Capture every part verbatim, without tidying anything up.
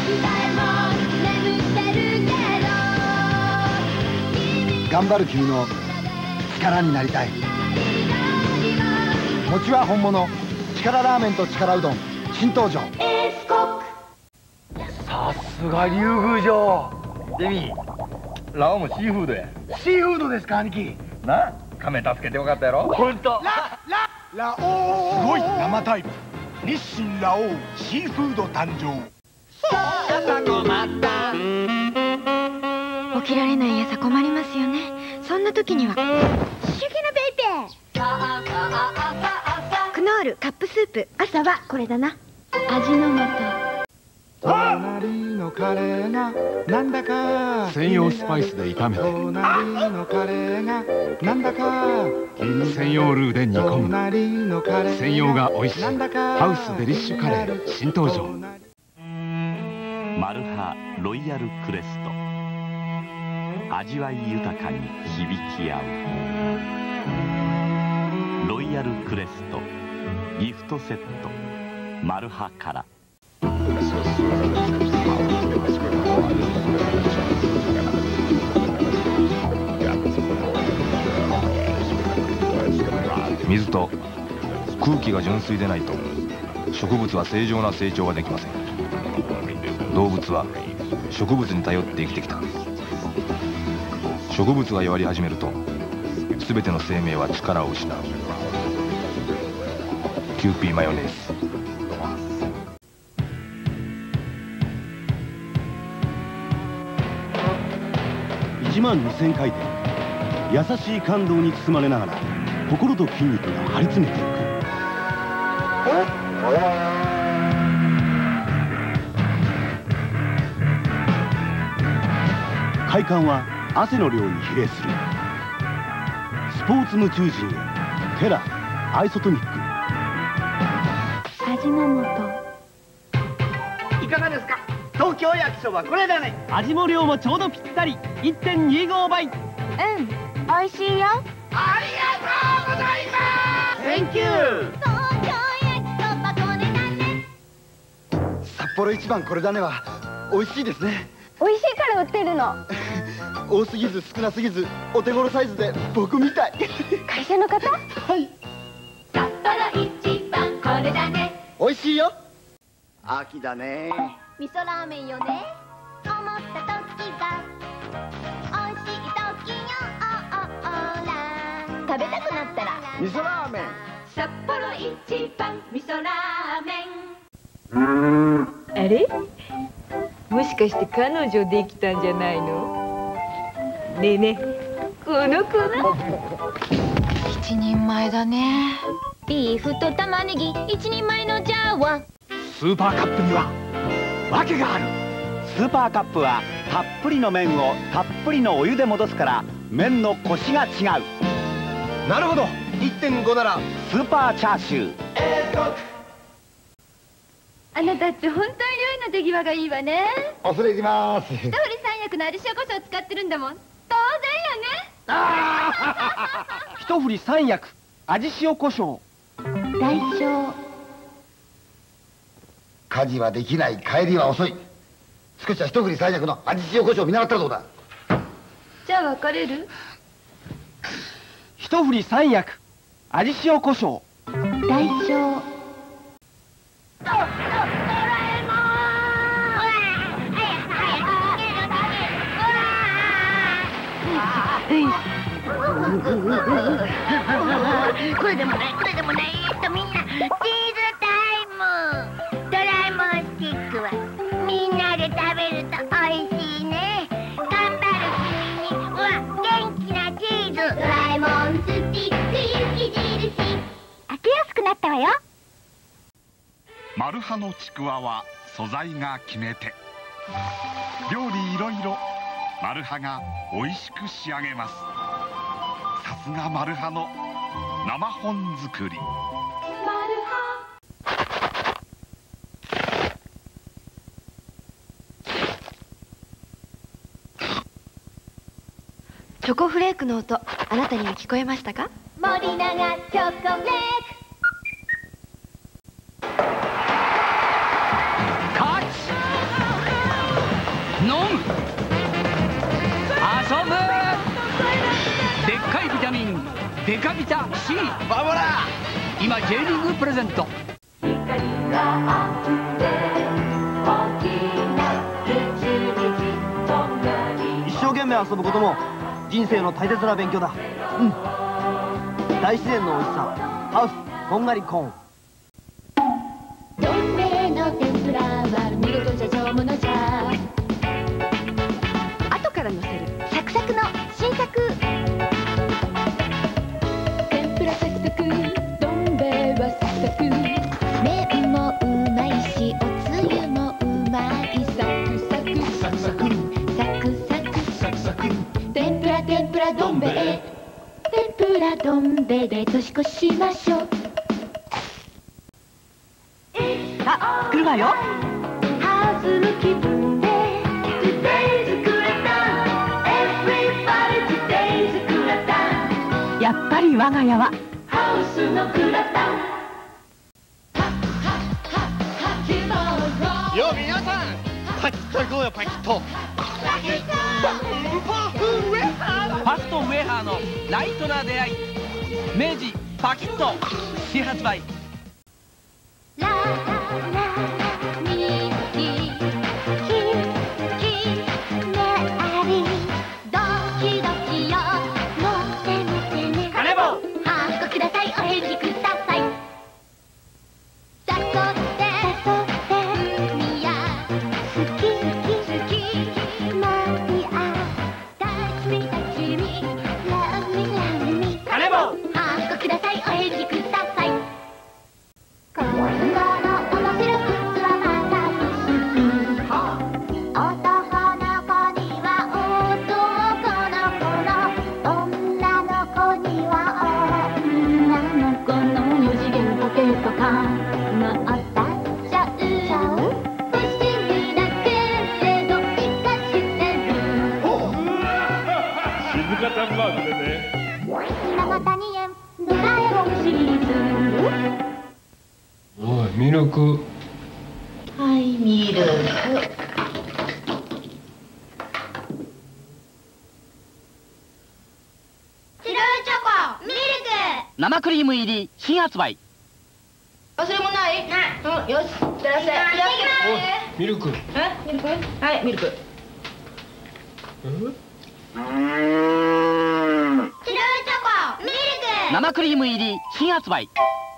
頑張る君の力になりたい。餅は本物、力ラーメンと力うどん新登場。 さすが竜宮城。デミ、ラオもシーフードや。 シーフードですか兄貴。 な、亀助けてよかったやろ。 本当。ラララオー、 すごい生タイプ。日清ラオウシーフード誕生。 朝ごまった起きられない朝困りますよね。そんな時にはシュケナベイベークノールカップスープ。朝はこれだな。味の素。 隣のカレーがなんだか専用スパイスで炒めて、 隣のカレーがなんだか専用ルーで煮込む。 隣のカレー専用が美味しいハウスデリッシュカレー新登場。 マルハロイヤルクレスト、味わい豊かに響き合う。ロイヤルクレストギフトセットマルハから。 水と空気が純粋でないと植物は正常な成長ができません。動物は植物に頼って生きてきた。植物が弱り始めると全ての生命は力を失う。キューピーマヨネーズ。 いちまんにせんかいてん、優しい感動に包まれながら心と筋肉が張り詰めていく。快感は汗の量に比例する。スポーツ夢中人へテラアイソトニック。 味の素。 いかがですか。東京焼きそばこれだね。 味も量もちょうどぴったり いってんにご 倍。 うん、おいしいよ。 ありがとうございます。センキュー。 東京焼きそばこれだね。 札幌一番これだねは美味しいですね。 美味しいから売ってるの。 多すぎず少なすぎずお手頃サイズで僕みたい。 会社の方。 はい。 札幌一番これだね。 美味しいよ。 秋だね。 味噌ラーメンよね。思った時が美味しい時よ。食べたくなったら味噌ラーメン。 札幌一番味噌ラーメン。 あれ、もしかして彼女できたんじゃないの。ねえねえ、この子は一人前だね。ビーフと玉ねぎ一人前のジャーは。 スーパーカップには訳がある。スーパーカップはたっぷりの麺をたっぷりのお湯で戻すから麺のコシが違う。 なるほど。 いってんご ならスーパーチャーシュー。 あなたって本当に料理の手際がいいわね。 恐れ入ります。 一振り三役の味塩コショウ使ってるんだもん。当然よね。 一振り三役味塩コショウ。 代償。 家事はできない、帰りは遅い。少しは一振り三役の味塩コショウ見習ったらどうだ。 じゃあ別れる。 一振り三役味塩コショウ。 代償。 これでもないこれでもない。えっとみんなチーズタイム。ドラえもんスティックはみんなで食べるとおいしいね。頑張る君には元気なチーズ。ドラえもんスティック雪印。開けやすくなったわよ。 マルハのちくわは素材が決め手。料理いろいろマルハが美味しく仕上げます。さすがマルハの生本作り。 チョコフレークの音、あなたには聞こえましたか。森永チョコフレーク。 カッチ飲む、遊ぶ、でっかいビタミンデカビタ C バボラ、今 J リーグプレゼント。 一生懸命遊ぶことも人生の大切な勉強だ。うん。大自然の美味しさ、ハウスこんがりコーン。 どん兵衛の天ぷらは見事じゃ上物じゃ。 後からのせるサクサクの新作。 天ぷらサクサク、どん兵衛はサクサク。麺もうまいし、おつゆもうまい。サクサクサクサクサクサクサクサク。天ぷら天ぷらどん兵衛、天ぷらどん兵衛で年越しましょう。 さあ作るわよ。 弾む気分で Today's グラタン Everybody Today's グラタン。 やっぱり我が家はハウスのグラタン。 よ皆さん、パキッといこうよパキッと。 ファストウェハーのライトな出会い、明治パキッと新発売。 ララミキキキメリドキドキよ、乗ってみてね。 カネボウハートください、お返事ください。さそってさそってみや、好き好きマリア、タッチミタッチミラブミラブミ。 カネボウハートください、お返事ください。今後の面白くつはまた男の子には男の子の、女の子には女の子の四次元ポケット感があったっちゃう。不思議だけれど生かしてる。 静香ちゃんマークでね。 今またにえんドラえもんシリーズ。 おいミルク。 はいミルク。白いチョコミルク。 生クリーム入り新発売。 忘れ物ない？ない。うん、よし、いってらっしゃい。 おいミルク。 え、ミルク？はい、ミルク。 うん？ 白いチョコミルク。 生クリーム入り新発売。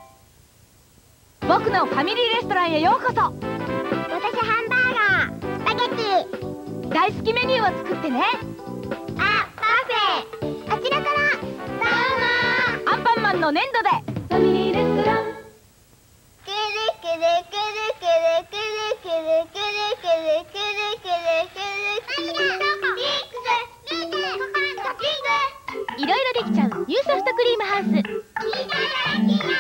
僕のファミリーレストランへようこそ。 私ハンバーガー、スパゲッティ。 大好きメニューを作ってね。 あ、パフェ。あちらから。どうも。 アンパンマンの粘土で。 ファミリーレストラン。くるくるくるくるくるくるくるくるくるくるくるくる。ありがとう。ピンクス、ピンクス、ピンクス。 いろいろできちゃうニューソフトクリームハウス。 いただきます。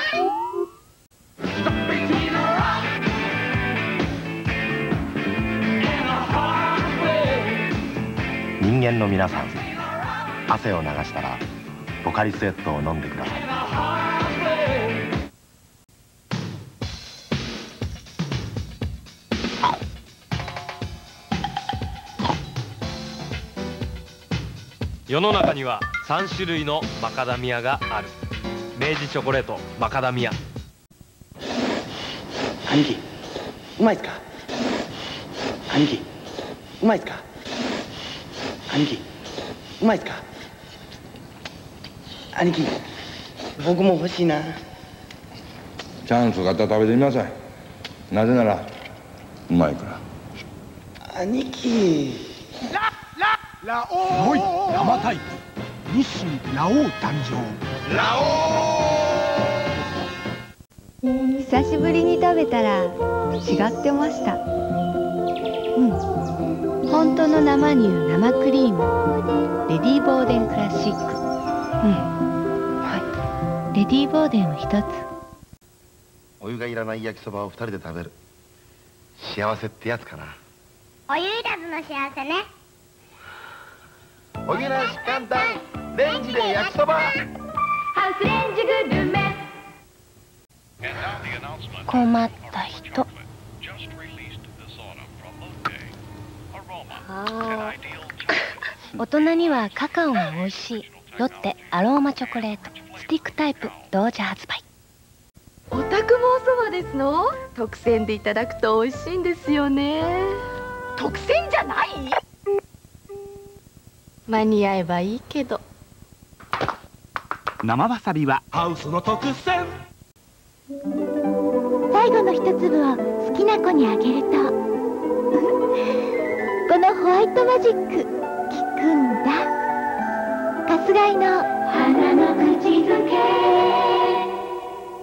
人間の皆さん、汗を流したらポカリスエットを飲んでください。 世の中にはさん種類のマカダミアがある。明治チョコレートマカダミア。 兄貴、うまいっすか。兄貴、うまいっすか。兄貴、うまいっすか。兄貴、僕も欲しいな。 チャンスがあったら食べてみなさい。なぜならうまいから。 兄貴。 ラオウ生タイプ日清ラオウ誕生。ラオウ久しぶりに食べたら違ってました。うん、本当の生乳生クリームレディーボーデンクラシック。うん、はい、レディーボーデンを一つ。 お湯がいらない焼きそばを二人で食べる幸せってやつかな。 お湯いらずの幸せね。 お湯なし簡単レンジで焼きそば。 ハウスレンジグルメ。 困った人。 大人にはカカオが美味しいロッテアローマチョコレートスティックタイプ同時発売。 お宅もおそばですの？特選でいただくと美味しいんですよね。特選じゃない？間に合えばいいけど。 生わさびはハウスの特選。 最後の一粒を好きな子にあげるとこのホワイトマジック効くんだ。かすがいの花の口